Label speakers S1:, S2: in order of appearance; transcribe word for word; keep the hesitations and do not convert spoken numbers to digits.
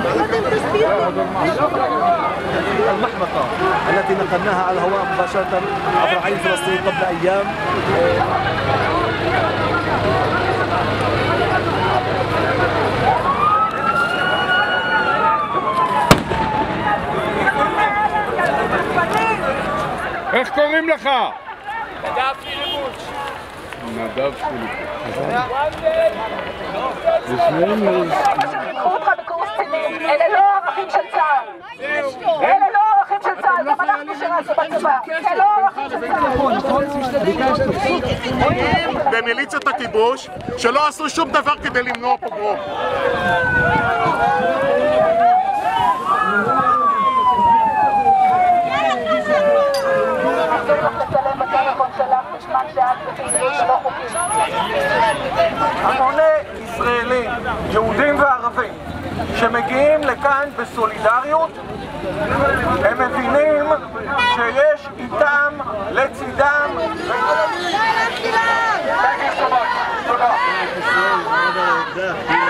S1: المحمقة التي نقلناها على الهواء مباشرة عبر عين فلسطين قبل أيام.
S2: איך קוראים לך?
S3: נדב פיליפוץ'.
S2: נדב פיליפוץ'.
S4: קחו אותך בקורס קצינים, אלה לא הערכים של צה"ל. אלה לא הערכים של צה"ל, גם אנחנו שירתנו בצבא. זה לא הערכים של צה"ל.
S5: במיליציות הכיבוש שלא עשו שום דבר כדי למנוע פוגרום.
S6: המוני ישראלים, יהודים וערבים, שמגיעים לכאן בסולידריות, הם מבינים שיש איתם, לצידם, תודה.